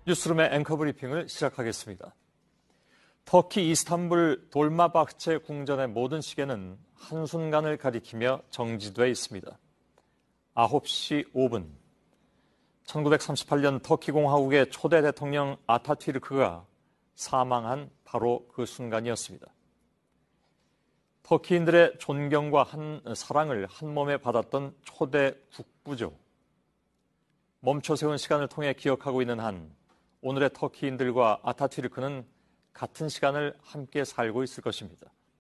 뉴스룸의 앵커 브리핑을 시작하겠습니다. 터키 이스탄불 돌마바흐체 궁전의 모든 시계는 한순간을 가리키며 정지되어 있습니다. 9시 5분, 1938년 터키 공화국의 초대 대통령 아타튀르크가 사망한 바로 그 순간이었습니다. 터키인들의 존경과 사랑을 한 몸에 받았던 초대 국부죠. 멈춰 세운 시간을 통해 기억하고 있는 한 오늘의 터키인들과 아타튀르크는 같은 시간을 함께 살고 있을 것입니다.